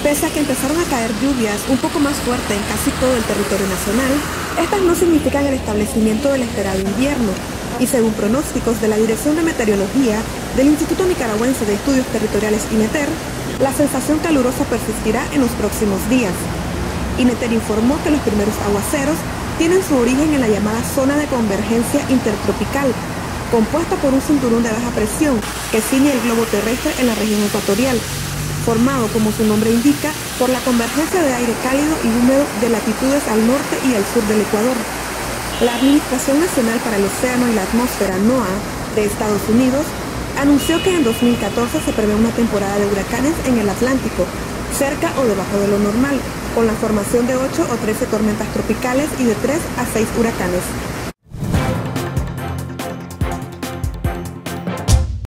Pese a que empezaron a caer lluvias un poco más fuertes en casi todo el territorio nacional, estas no significan el establecimiento del esperado invierno, y según pronósticos de la Dirección de Meteorología del Instituto Nicaragüense de Estudios Territoriales INETER, la sensación calurosa persistirá en los próximos días. INETER informó que los primeros aguaceros tienen su origen en la llamada zona de convergencia intertropical, compuesta por un cinturón de baja presión que ciñe el globo terrestre en la región ecuatorial, formado, como su nombre indica, por la convergencia de aire cálido y húmedo de latitudes al norte y al sur del Ecuador. La Administración Nacional para el Océano y la Atmósfera, NOAA, de Estados Unidos, anunció que en 2014 se prevé una temporada de huracanes en el Atlántico, cerca o debajo de lo normal, con la formación de 8 o 13 tormentas tropicales y de 3 a 6 huracanes.